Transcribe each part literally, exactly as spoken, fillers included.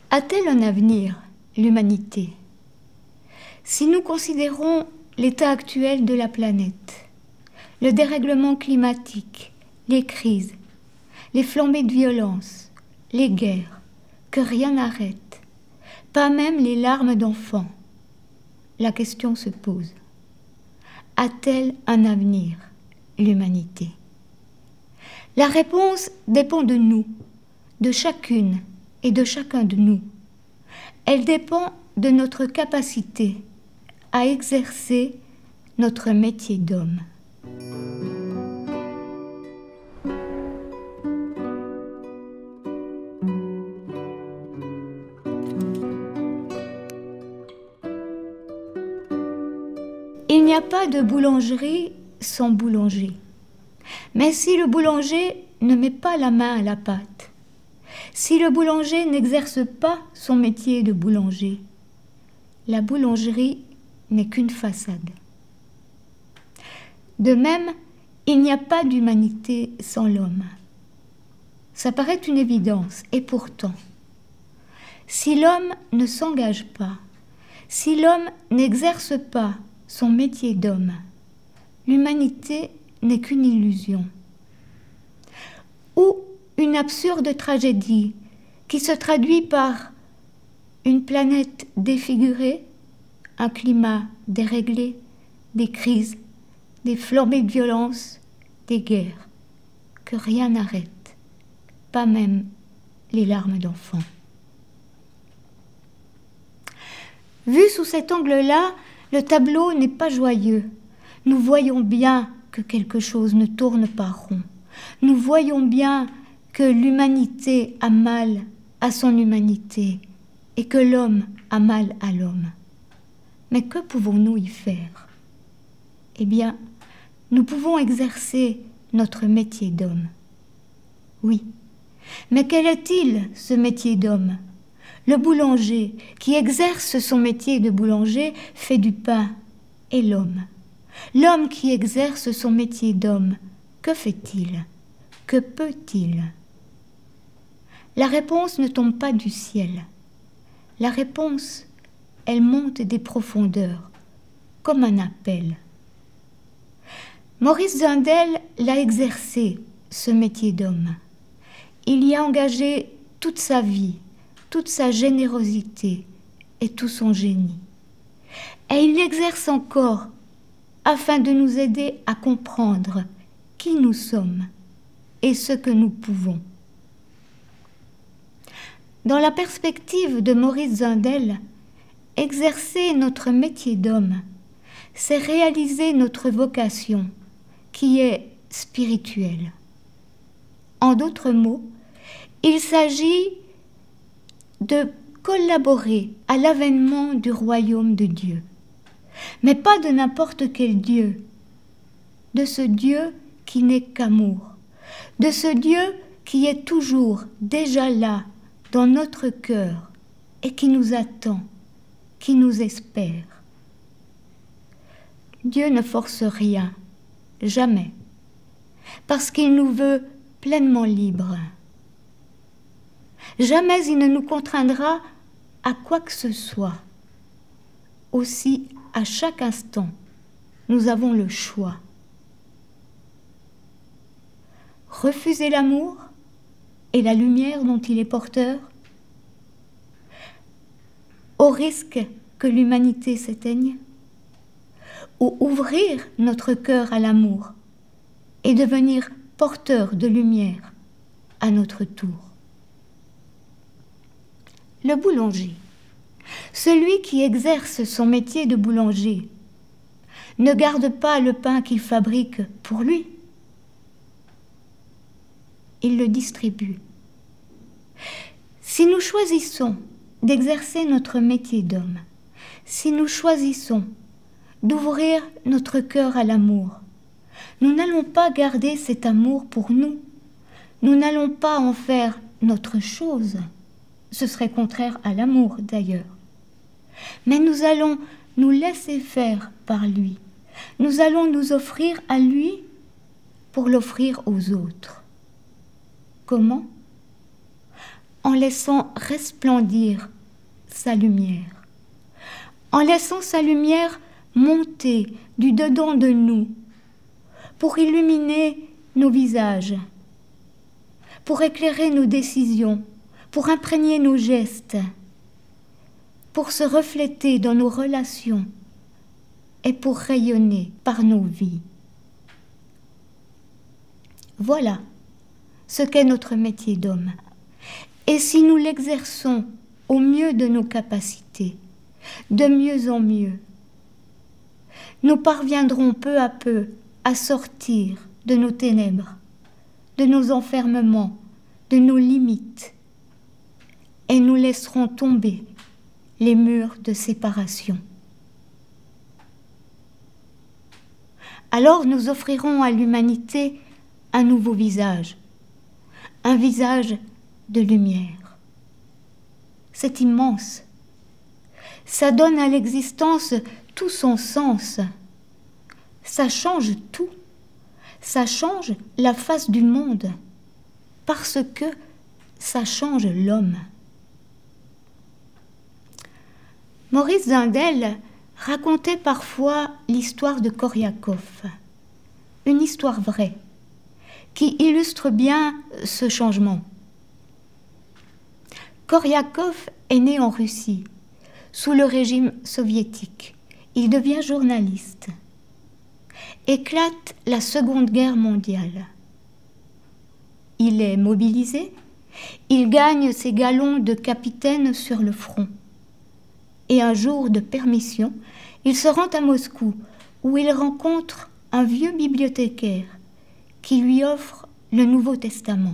A-t-elle un avenir, l'humanité? Si nous considérons l'état actuel de la planète, le dérèglement climatique, les crises, les flambées de violence, les guerres, que rien n'arrête, pas même les larmes d'enfants, la question se pose. A-t-elle un avenir, l'humanité? La réponse dépend de nous, de chacune et de chacun de nous. Elle dépend de notre capacité à exercer notre métier d'homme. Il n'y a pas de boulangerie sans boulanger. Mais si le boulanger ne met pas la main à la pâte, si le boulanger n'exerce pas son métier de boulanger, la boulangerie n'est qu'une façade. De même, il n'y a pas d'humanité sans l'homme. Ça paraît une évidence, et pourtant, si l'homme ne s'engage pas, si l'homme n'exerce pas son métier d'homme, l'humanité n'est qu'une illusion. Ou une absurde tragédie qui se traduit par une planète défigurée, un climat déréglé, des crises, des flambées de violence, des guerres, que rien n'arrête, pas même les larmes d'enfants. Vu sous cet angle-là, le tableau n'est pas joyeux. Nous voyons bien que quelque chose ne tourne pas rond. Nous voyons bien que l'humanité a mal à son humanité et que l'homme a mal à l'homme. Mais que pouvons-nous y faire? Eh bien, nous pouvons exercer notre métier d'homme. Oui, mais quel est-il, ce métier d'homme? Le boulanger, qui exerce son métier de boulanger, fait du pain. Et l'homme? L'homme qui exerce son métier d'homme, que fait-il? Que peut-il? La réponse ne tombe pas du ciel. La réponse, elle monte des profondeurs, comme un appel. Maurice Zundel l'a exercé, ce métier d'homme. Il y a engagé toute sa vie, toute sa générosité et tout son génie. Et il l'exerce encore afin de nous aider à comprendre qui nous sommes et ce que nous pouvons. Dans la perspective de Maurice Zundel, exercer notre métier d'homme, c'est réaliser notre vocation qui est spirituelle. En d'autres mots, il s'agit de collaborer à l'avènement du royaume de Dieu. Mais pas de n'importe quel Dieu, de ce Dieu qui n'est qu'amour, de ce Dieu qui est toujours déjà là dans notre cœur et qui nous attend, qui nous espère. Dieu ne force rien, jamais, parce qu'il nous veut pleinement libres. Jamais il ne nous contraindra à quoi que ce soit. Aussi, à chaque instant, nous avons le choix. Refuser l'amour et la lumière dont il est porteur, au risque que l'humanité s'éteigne, ou ouvrir notre cœur à l'amour et devenir porteur de lumière à notre tour. Le boulanger, celui qui exerce son métier de boulanger, ne garde pas le pain qu'il fabrique pour lui. Il le distribue. Si nous choisissons d'exercer notre métier d'homme, si nous choisissons d'ouvrir notre cœur à l'amour, nous n'allons pas garder cet amour pour nous. Nous n'allons pas en faire notre chose. Ce serait contraire à l'amour d'ailleurs. Mais nous allons nous laisser faire par lui. Nous allons nous offrir à lui pour l'offrir aux autres. Comment? en laissant resplendir sa lumière, en laissant sa lumière monter du dedans de nous pour illuminer nos visages, pour éclairer nos décisions, pour imprégner nos gestes, pour se refléter dans nos relations et pour rayonner par nos vies. Voilà ce qu'est notre métier d'homme. Et si nous l'exerçons au mieux de nos capacités, de mieux en mieux, nous parviendrons peu à peu à sortir de nos ténèbres, de nos enfermements, de nos limites, et nous laisserons tomber les murs de séparation. Alors nous offrirons à l'humanité un nouveau visage, un visage de lumière. C'est immense. Ça donne à l'existence tout son sens. Ça change tout. Ça change la face du monde parce que ça change l'homme. Maurice Zindel racontait parfois l'histoire de Koryakoff, une histoire vraie, qui illustre bien ce changement. Koryakoff est né en Russie, sous le régime soviétique. Il devient journaliste. Éclate la Seconde Guerre mondiale. Il est mobilisé, il gagne ses galons de capitaine sur le front. Et un jour de permission, il se rend à Moscou, où il rencontre un vieux bibliothécaire qui lui offre le Nouveau Testament.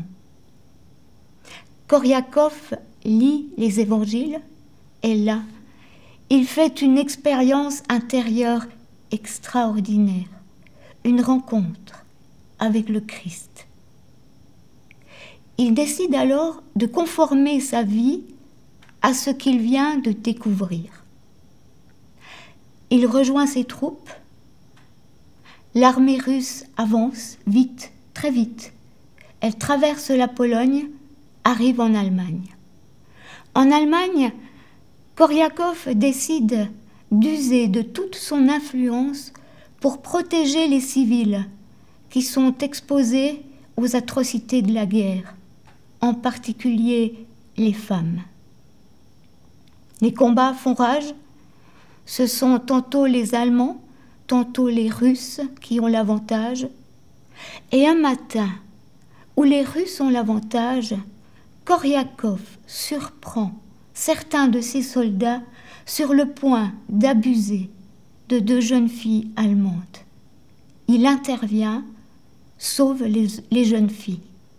Koryakoff lit les évangiles et là, il fait une expérience intérieure extraordinaire, une rencontre avec le Christ. Il décide alors de conformer sa vie à ce qu'il vient de découvrir. Il rejoint ses troupes. L'armée russe avance vite, très vite. Elle traverse la Pologne, arrive en Allemagne. En Allemagne, Koryakoff décide d'user de toute son influence pour protéger les civils qui sont exposés aux atrocités de la guerre, en particulier les femmes. Les combats font rage. Ce sont tantôt les Allemands, tantôt les Russes qui ont l'avantage. Et un matin, où les Russes ont l'avantage, Koryakoff surprend certains de ses soldats sur le point d'abuser de deux jeunes filles allemandes. Il intervient, sauve les, les jeunes filles.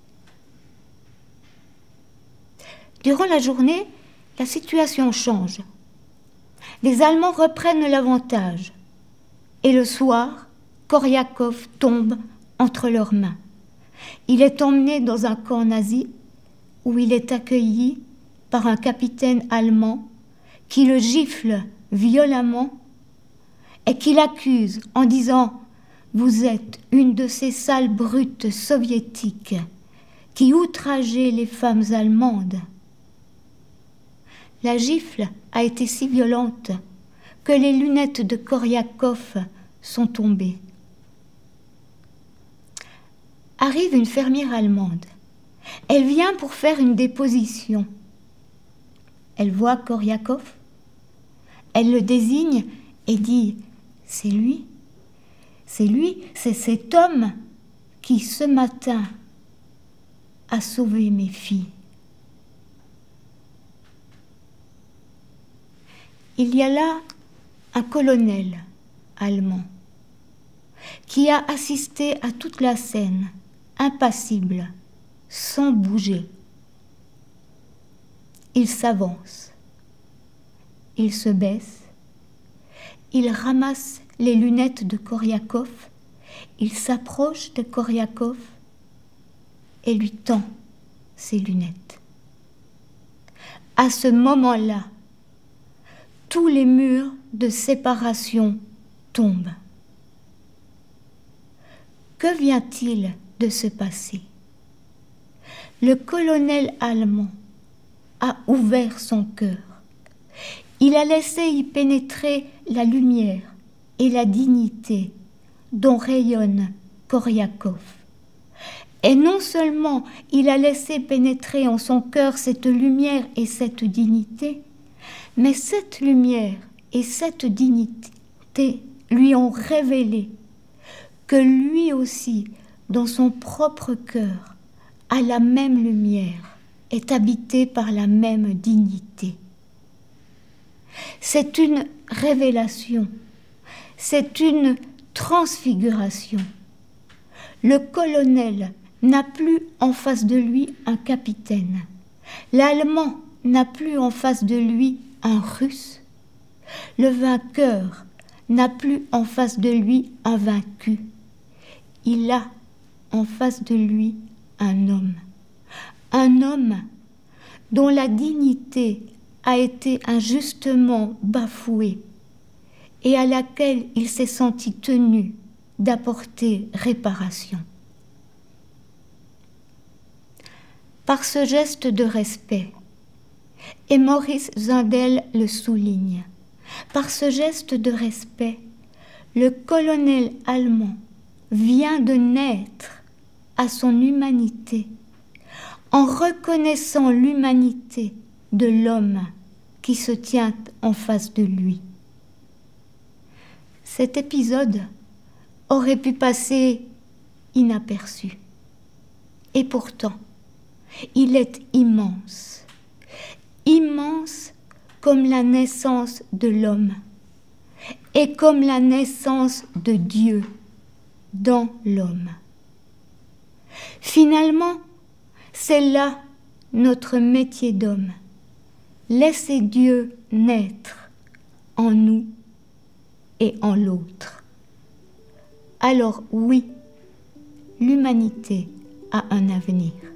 Durant la journée, la situation change. Les Allemands reprennent l'avantage. Et le soir, Koryakoff tombe entre leurs mains. Il est emmené dans un camp nazi où il est accueilli par un capitaine allemand qui le gifle violemment et qui l'accuse en disant « Vous êtes une de ces sales brutes soviétiques qui outrageaient les femmes allemandes. » La gifle a été si violente que les lunettes de Koryakoff sont tombées. Arrive une fermière allemande. Elle vient pour faire une déposition. Elle voit Koryakoff. Elle le désigne et dit « C'est lui, c'est lui, c'est cet homme qui ce matin a sauvé mes filles. » Il y a là un colonel allemand qui a assisté à toute la scène, impassible, sans bouger. Il s'avance, il se baisse, il ramasse les lunettes de Koryakoff, il s'approche de Koryakoff et lui tend ses lunettes. À ce moment-là, tous les murs de séparation tombent. Que vient-il de se passer? Le colonel allemand a ouvert son cœur. Il a laissé y pénétrer la lumière et la dignité dont rayonne Koryakhov. Et non seulement il a laissé pénétrer en son cœur cette lumière et cette dignité, mais cette lumière et cette dignité lui ont révélé que lui aussi, dans son propre cœur, a la même lumière, est habité par la même dignité. C'est une révélation, c'est une transfiguration. Le colonel n'a plus en face de lui un capitaine. L'Allemand n'a plus en face de lui un Russe. Le vainqueur n'a plus en face de lui un vaincu. Il a en face de lui un homme. Un homme dont la dignité a été injustement bafouée et à laquelle il s'est senti tenu d'apporter réparation. Par ce geste de respect, et Maurice Zindel le souligne, par ce geste de respect, le colonel allemand vient de naître à son humanité en reconnaissant l'humanité de l'homme qui se tient en face de lui. Cet épisode aurait pu passer inaperçu. Et pourtant, il est immense, immense comme la naissance de l'homme et comme la naissance de Dieu dans l'homme. Finalement, c'est là notre métier d'homme, laisser Dieu naître en nous et en l'autre. Alors oui, l'humanité a un avenir.